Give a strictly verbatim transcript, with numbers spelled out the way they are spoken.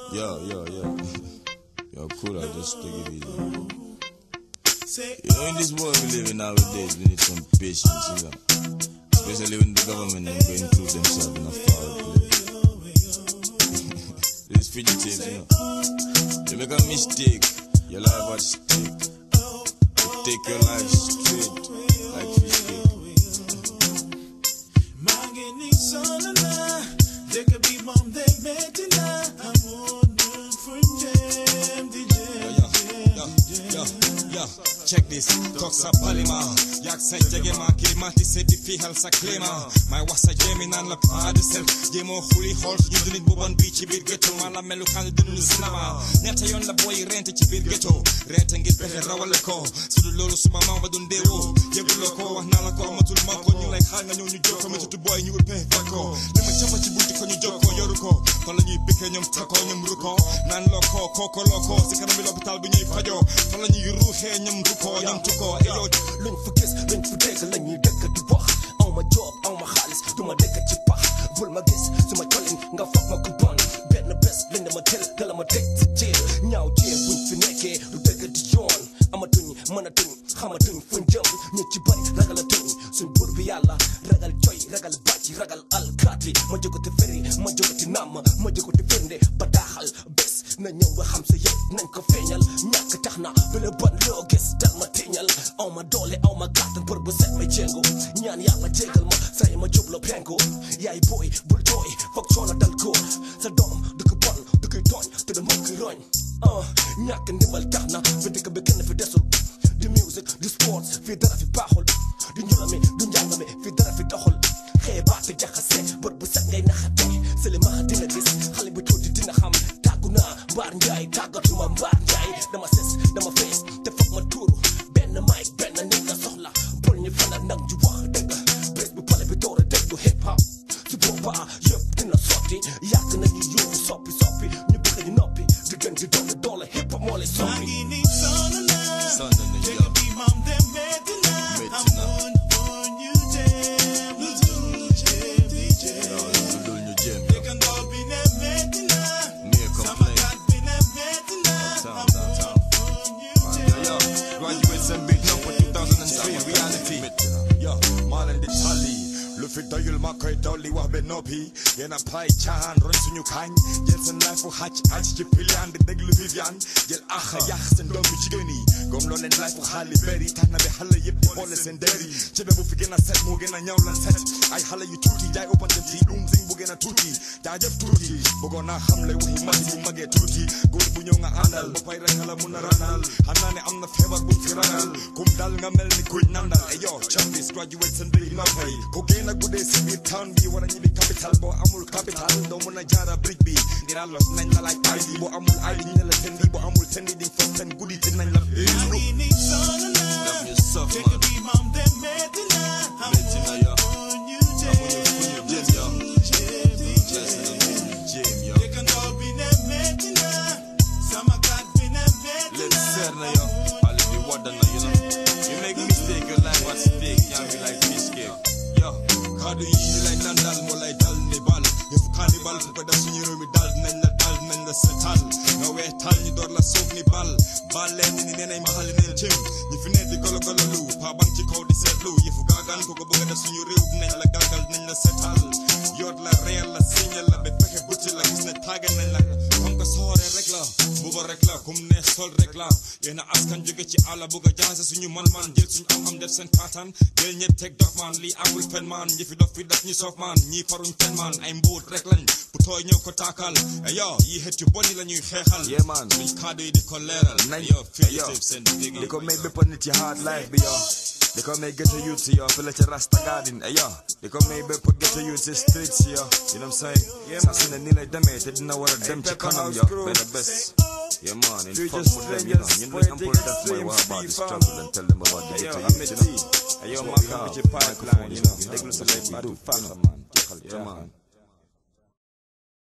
Yo, yo, yo. Yo, cool, I'll just take it easy. You know, in this world we live in nowadays, we need some patience, you know. Especially when the government is going through themselves in a foul place. This is Fugitivz, you know. You make a mistake, your life at stake. You take your life straight, like fish cake. Check this, talk sa palima yak sa jege ma kilimati se di fi hal sa klima may wasa jemi nan la pa de sel jemo xuli xol ñu dunit bu bon bi ci biir ghetto man la melu kan dunu cinema ñata yoon la boy rente ci biir ghetto rente ngir pexe rawale ko su du lolu suma ma ba dun dewo yegulo ko wax na la ko amatul man ko ñu lay xaar nga ñew ñu jokko metti boy ñu pe fakko dama chama ci bunti ko ñu jokko yoru ko fa la ñuy bikke ñom tako ñom ruko nan loko koko loko ci kanam bi l'hôpital bi ñuy fajo fa la ñuy ruuxé ñom ruko ñom tuko eyo luñ fa gis luñ fa dégg la ñuy dëkk di wax aw ma job aw ma xaalis du ma dëkk ci pax bul ma gis su ma colin nga foog ma ku bon benn bés lañ dama tel te la ma teg ci jéem ñaaw jéem buñ fi nekkee du dëkk di yoon amatuñ mënatuñ xamatuñ fuñ jëm ñu ci bari ragalatuñ suñ buur bi yàlla ragal coy ragal bàcc ragal alkaati ma jógati feri ma jógati namm ma jógati firnde ba daaxal bés na ñëw nga xam sa yëpp nañ ko feeñal ñàkk tax na bi la bon loo gis dal ma tiiñal aw ma doole aw ma gàttan pour bu set may jéngu ñaan yàlla jégal ma say ma jublo penku yaay booy bul jooy foog coono dal ko sa doom du ko bon du koy tooñ te da moo koy roñ ah ñàkk ndimbal tax na fi dëkk bi kenn fi desul di music di sports fii dara fi baaxul di njulami du njàngami fii dara fi doxul xeebaate jaxase bët bu set ngay naxate seli maxa dina gis xale bu tuuti dina xam tàggu naa mbaar njaay tàggatuma mbaar njaay dama ses dama fees te foog ma tuuru benn mic benn nit nga soxla bul ñu fanal nag ju wax dëgg bés bu pale bi door a déglu hip hop su boobaa yëpp dina sotti yàgg nañu yóbbu soppi soppi ñu bëgg ñu noppi di gën di doole doole hip hop moo lay soppi fi doyul ma koy dolli wax be noppi yéen a pay caaxaan roñ suñu kañ jël seen life fu xàcc àcc ci pilian di déglu Viviane jël ax yàq seen doom yu jigéen yi gom loo leen life fu xaali beri tax na be xale yëpp di xoole seen deri ci be bu fi gën a set moo gën a ñaw lan set ay xale yu tuuti jaay oppante fii um sing bu gën a tuuti jaajëf tuuti bëggoon naa xam lay waxi magi bu magee tuuti góor bu ñëw nga àndal ba pay rek la mun a ranal xam naa ne am na feebar bu fi ranal kum dal nga mel ni kuñ nandal ay yo chambis graduate seen bëri ma fay ko gën a guddee si biir town bi war a ñibbi capital boo amul capital doo mën a jaara bridge bi dina los nañ la laaj ay bi boo amul ay ñu ne la tendi boo amul tendi di foog seen guddi dinañ la daf ñu sof man Mettina yo amuñu fu ñu jëm yo just na ñu jëm yo let's ser na yo xale bi wadda na you know you make mistake your life at stake yaa ngi like fish cake yo kàddu yi ñu lay nandal moo lay dal ni bal yëfu cannibal fu ko def suñu réew mi dal nañ la dal nañ la setal nga weetal ñu door la suuf ni bal bal leen ni nee nañ maxali neen cim ñi fi ne di golo golo lu pa bang ci kaw di seetlu yëfu gaagaan ko ko bëgg a def suñu réew dinañ la galgal nañ la setal yoot la réel la signal la ba fexe butti la gis ne tàggat nañ la comme que sooree rek la buba rek la kum ne sol rek la yéen a askan jóge ci àll bëgg a jaxase suñu man-man jël suñu am-am def seen kàttan jël ñëpp teg dox man lii amul fen man ñi fi dof fi daf ñu soof man ñii paruñ fen man ay mbuut rek lañ bu tooy ñoo ko taakal yo yi xët yu bon yi la ñuy xeexal suñ kàddu yi di ko leeral yo Fugitivz seen dégg di ko may bépp nit ci hard life bi yo di ko may ghetto youth si yo fi la ci Rasta Garden yo di ko may bépp ghetto youth si street si yo you know what I'm saying saa su ne nii lay demee te dina war a dem ci kanam yo benn bés yeah man in fuck with them you know ñun lañ am pour def mooy wax about the struggle and tell them about the ghetto youth you know ayo ma ko ci pipeline you know déglu sa lay bi du fàq man jeexal man